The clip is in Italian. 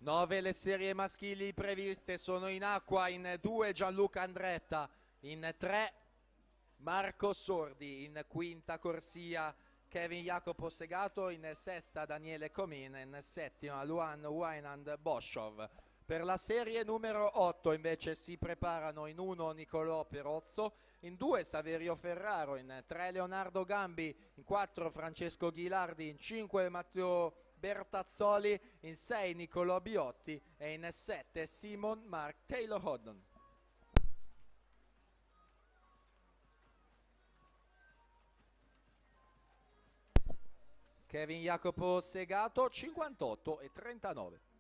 9 le serie maschili previste, sono in acqua. In 2 Gianluca Andretta, in 3 Marco Sordi, in quinta corsia Kevin Jacopo Segato, in sesta Daniele Comin, in settima Luan Weinand Boschov. Per la serie numero 8 invece si preparano in 1 Nicolò Perozzo, in 2 Saverio Ferraro, in 3 Leonardo Gambi, in 4 Francesco Ghilardi, in 5 Matteo Bertazzoli, in 6 Nicolò Biotti e in 7 Simon Mark Taylor Hodden. Kevin Jacopo Segato 58 e 39.